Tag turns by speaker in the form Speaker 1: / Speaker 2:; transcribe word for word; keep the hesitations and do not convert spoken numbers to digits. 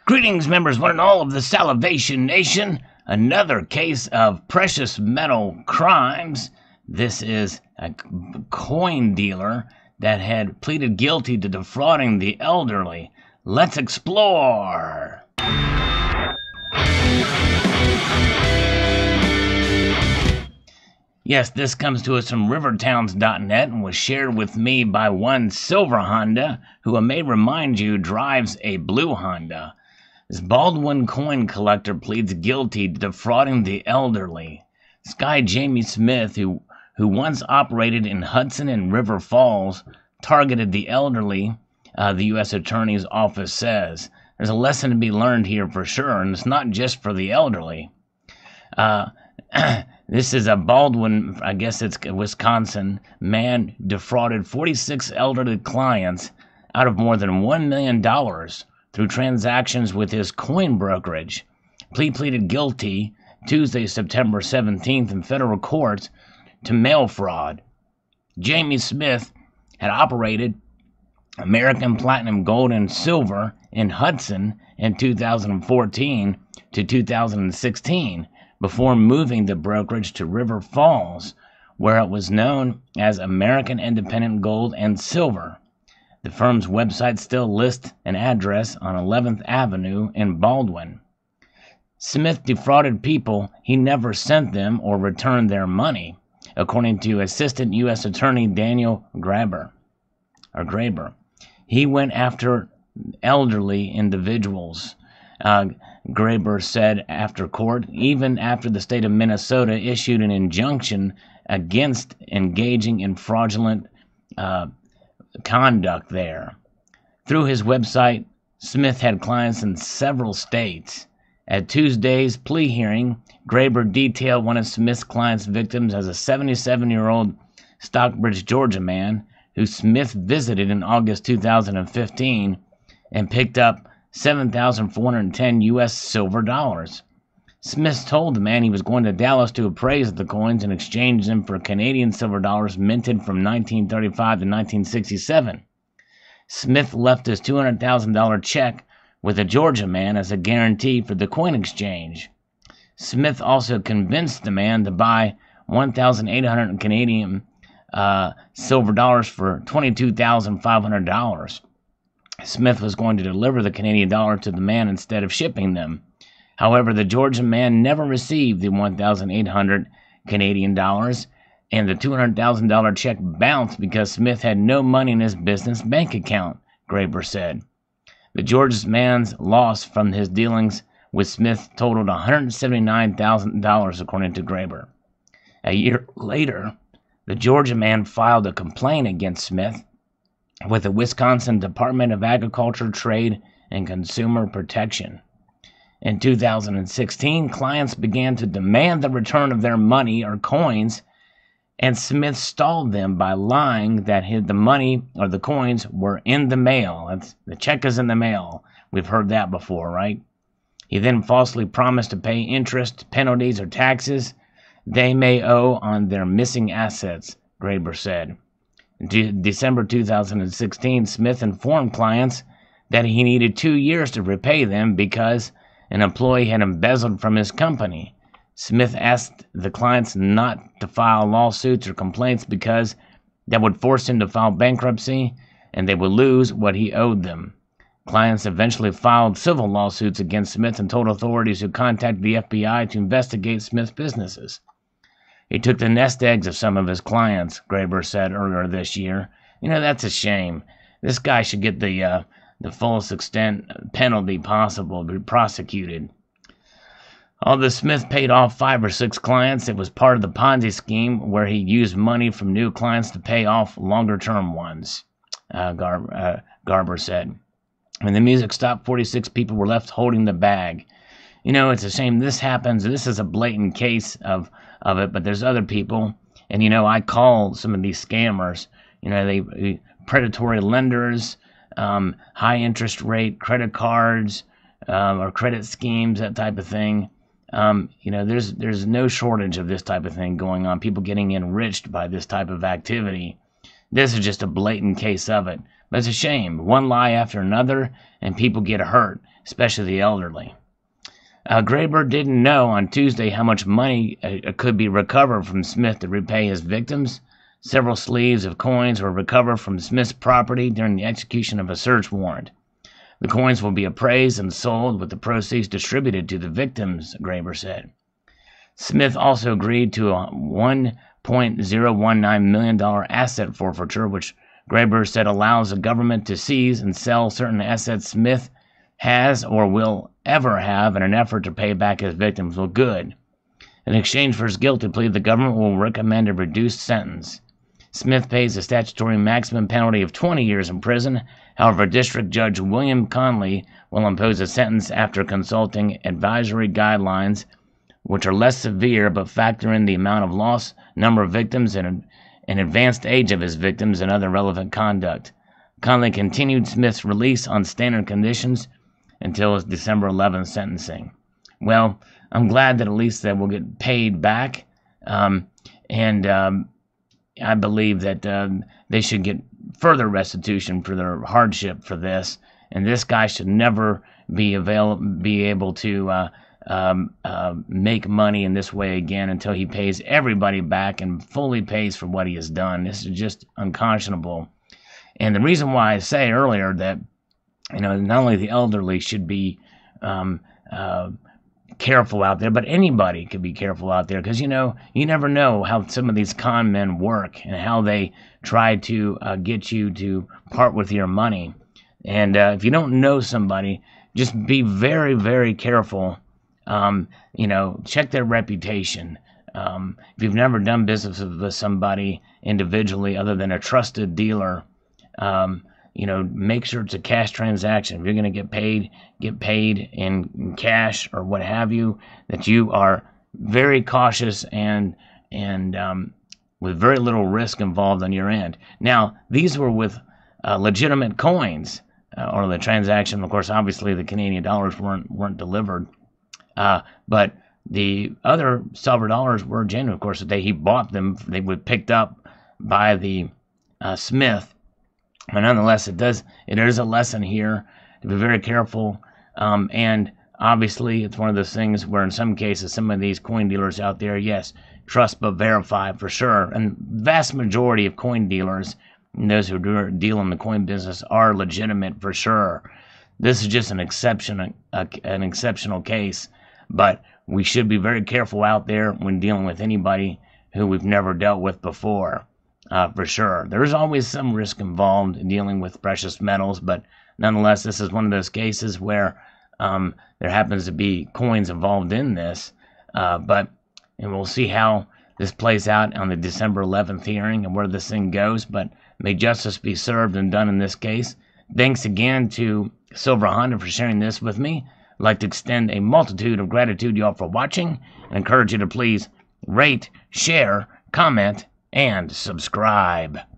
Speaker 1: Greetings, members, one and all of the Salivation Nation. Another case of precious metal crimes. This is a coin dealer that had pleaded guilty to defrauding the elderly. Let's explore. Yes, this comes to us from rivertowns dot net and was shared with me by one Silver Honda, who I may remind you drives a blue Honda. This Baldwin coin collector pleads guilty to defrauding the elderly. This guy, Jamie Smith, who, who once operated in Hudson and River Falls, targeted the elderly, uh, the U S Attorney's Office says. There's a lesson to be learned here for sure, and it's not just for the elderly. Uh, this is a Baldwin, I guess it's Wisconsin, man defrauded forty-six elderly clients out of more than one million dollars through transactions with his coin brokerage. Plea pleaded guilty Tuesday, September seventeenth in federal court to mail fraud. Jamie Smith had operated American Platinum Gold and Silver in Hudson in two thousand fourteen to two thousand sixteen before moving the brokerage to River Falls, where it was known as American Independent Gold and Silver. The firm's website still lists an address on eleventh Avenue in Baldwin. Smith defrauded people he never sent them or returned their money, according to Assistant U S Attorney Daniel Graber. Or Graber. He went after elderly individuals, uh, Graber said after court, even after the state of Minnesota issued an injunction against engaging in fraudulent uh, conduct there. Through his website, Smith had clients in several states. At Tuesday's plea hearing, Graber detailed one of Smith's clients' victims as a seventy-seven-year-old Stockbridge, Georgia man who Smith visited in August two thousand fifteen and picked up seven thousand four hundred ten U S silver dollars. Smith told the man he was going to Dallas to appraise the coins and exchange them for Canadian silver dollars minted from nineteen thirty-five to nineteen sixty-seven. Smith left his two hundred thousand dollars check with a Georgia man as a guarantee for the coin exchange. Smith also convinced the man to buy one thousand eight hundred Canadian uh, silver dollars for twenty-two thousand five hundred dollars. Smith was going to deliver the Canadian dollar to the man instead of shipping them. However, the Georgia man never received the one thousand eight hundred Canadian dollars, and the two hundred thousand dollars check bounced because Smith had no money in his business bank account, Graber said. The Georgia man's loss from his dealings with Smith totaled one hundred seventy-nine thousand dollars, according to Graber. A year later, the Georgia man filed a complaint against Smith with the Wisconsin Department of Agriculture, Trade, and Consumer Protection. In two thousand sixteen, clients began to demand the return of their money or coins, and Smith stalled them by lying that his, the money or the coins were in the mail. That's, the check is in the mail. We've heard that before, right? He then falsely promised to pay interest, penalties, or taxes they may owe on their missing assets, Graber said. In De- December two thousand sixteen, Smith informed clients that he needed two years to repay them because an employee had embezzled from his company. Smith asked the clients not to file lawsuits or complaints because that would force him to file bankruptcy and they would lose what he owed them. Clients eventually filed civil lawsuits against Smith and told authorities who contacted the F B I to investigate Smith's businesses. He took the nest eggs of some of his clients, Graber said earlier this year. You know, that's a shame. This guy should get the uh, the fullest extent penalty possible to be prosecuted. Although Smith paid off five or six clients, it was part of the Ponzi scheme where he used money from new clients to pay off longer-term ones, uh, Gar- uh, Garber said. When the music stopped, forty-six people were left holding the bag. You know, it's a shame this happens. This is a blatant case of, of it, but there's other people. And, you know, I call some of these scammers, you know, they predatory lenders, um, high interest rate credit cards, um, or credit schemes, that type of thing. Um, you know, there's there's no shortage of this type of thing going on. People getting enriched by this type of activity. This is just a blatant case of it. But But it's a shame. One lie after another, and people get hurt, especially the elderly. Uh, Graber didn't know on Tuesday how much money uh, could be recovered from Smith to repay his victims. Several sleeves of coins were recovered from Smith's property during the execution of a search warrant. The coins will be appraised and sold with the proceeds distributed to the victims, Graber said. Smith also agreed to a one point zero one nine million dollars asset forfeiture, which Graber said allows the government to seize and sell certain assets Smith has or will ever have in an effort to pay back his victims. Well, good. In exchange for his guilty plea, the government will recommend a reduced sentence. Smith pays a statutory maximum penalty of twenty years in prison. However, District Judge William Conley will impose a sentence after consulting advisory guidelines, which are less severe but factor in the amount of loss, number of victims, and an advanced age of his victims and other relevant conduct. Conley continued Smith's release on standard conditions until his December eleventh sentencing. Well, I'm glad that at least that will get paid back, um, and um, I believe that um, they should get further restitution for their hardship for this, and this guy should never be avail- be able to uh, um, uh, make money in this way again until he pays everybody back and fully pays for what he has done. This is just unconscionable. And the reason why I say earlier that, you know, not only the elderly should be um, uh, careful out there, but anybody could be careful out there, because, you know, you never know how some of these con men work and how they try to uh, get you to part with your money. And uh, if you don't know somebody, just be very, very careful. Um, you know, check their reputation. Um, if you've never done business with somebody individually other than a trusted dealer, um, you know, make sure it's a cash transaction. If you're going to get paid, get paid in, in cash or what have you, that you are very cautious and and um, with very little risk involved on your end. Now, these were with uh, legitimate coins, uh, or the transaction. Of course, obviously the Canadian dollars weren't weren't delivered, uh, but the other silver dollars were genuine. Of course, the day he bought them, they were picked up by the uh, Smith. But nonetheless, it does. It is a lesson here to be very careful. Um, and obviously, it's one of those things where, in some cases, some of these coin dealers out there, yes, trust but verify for sure. And vast majority of coin dealers, and those who do deal in the coin business, are legitimate for sure. This is just an exception, a, an exceptional case. But we should be very careful out there when dealing with anybody who we've never dealt with before. Uh, for sure. There is always some risk involved in dealing with precious metals, but nonetheless, this is one of those cases where um, there happens to be coins involved in this. Uh, but and we'll see how this plays out on the December eleventh hearing and where this thing goes. But may justice be served and done in this case. Thanks again to Silver Honda for sharing this with me. I'd like to extend a multitude of gratitude to y'all for watching and encourage you to please rate, share, comment, and subscribe.